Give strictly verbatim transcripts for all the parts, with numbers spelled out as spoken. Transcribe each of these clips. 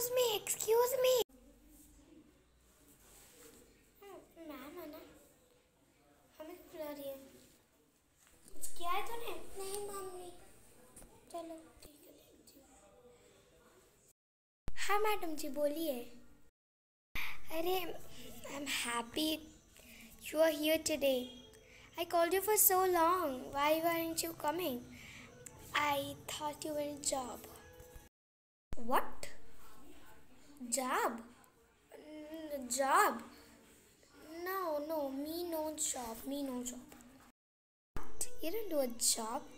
Excuse me excuse me ma'am है ना, हमें बुला रही है। कुछ किया है तूने? नहीं मम्मी। चलो ठीक है, देखती हूँ। हाँ मैडम जी बोलिए। अरे I am happy you are here today. I called you for so long. Why weren't you coming? I thought you were in job. What? Job? Mm, job? No, no, me no job. Me no job. What? You don't do a job?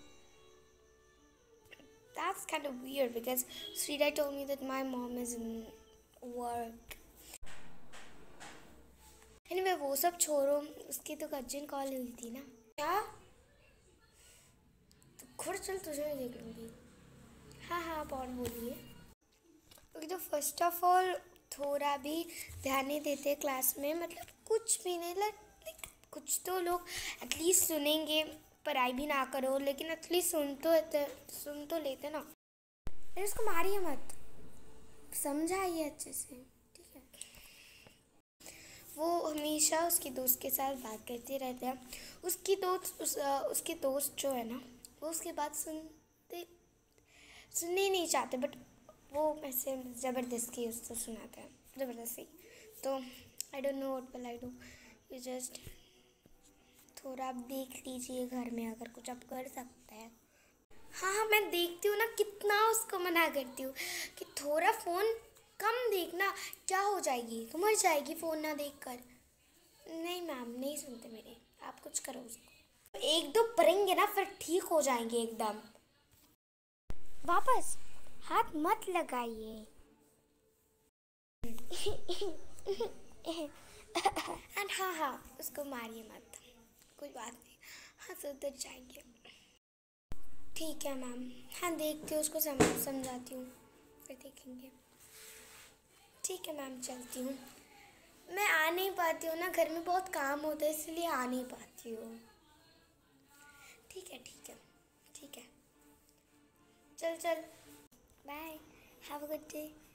That's kind of weird because Sridhar told me that my mom is in work. Anyway, वो सब छोड़ो, उसकी तो cousin call हुई थी ना। क्या? तो खुद चल, तुझे मैं देख लूँगी। हाँ हाँ आप और बोलिए। ओके, तो फर्स्ट ऑफ ऑल थोड़ा भी ध्यान नहीं देते क्लास में, मतलब कुछ भी नहीं। लाइक कुछ तो लोग एटलीस्ट सुनेंगे, पढ़ाई भी ना करो लेकिन एटलीस्ट सुन तो सुन तो लेते ना। अरे उसको मारिए मत, समझाइए अच्छे से, ठीक है। वो हमेशा उसकी दोस्त के साथ बात करते रहते हैं। उसकी दोस्त उस, उसकी दोस्त जो है ना, वो उसकी बात सुनते सुनने ही नहीं चाहते, बट वो ऐसे ज़बरदस्ती उसको सुनाते हैं, ज़बरदस्ती। तो I don't know what will I do. You just थोड़ा आप देख लीजिए घर में, अगर कुछ आप कर सकते हैं। हाँ हाँ मैं देखती हूँ ना, कितना उसको मना करती हूँ कि थोड़ा फ़ोन कम देखना, क्या हो जाएगी, तो मर जाएगी फ़ोन ना देखकर। नहीं मैम, नहीं सुनते मेरे, आप कुछ करो उसको। एक दो पढ़ेंगे ना फिर ठीक हो जाएंगे एकदम। वापस हाथ मत लगाइए। एंड हाँ हाँ उसको मारिए मत, कोई बात नहीं, हाँ सुधर जाएंगे। ठीक है मैम, हाँ देखती हूँ उसको, समझ समझाती हूँ, फिर देखेंगे। ठीक है मैम, चलती हूँ। मैं आ नहीं पाती हूँ ना, घर में बहुत काम होता है इसलिए आ नहीं पाती हूँ। ठीक है ठीक है ठीक है, चल चल, bye, have a good day.